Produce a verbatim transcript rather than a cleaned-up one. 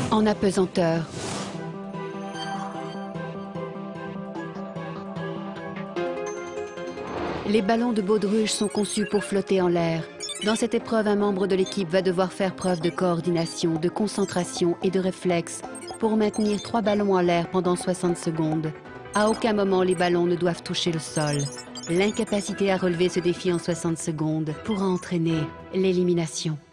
En apesanteur. Les ballons de baudruche sont conçus pour flotter en l'air. Dans cette épreuve, un membre de l'équipe va devoir faire preuve de coordination, de concentration et de réflexe pour maintenir trois ballons en l'air pendant soixante secondes. À aucun moment, les ballons ne doivent toucher le sol. L'incapacité à relever ce défi en soixante secondes pourra entraîner l'élimination.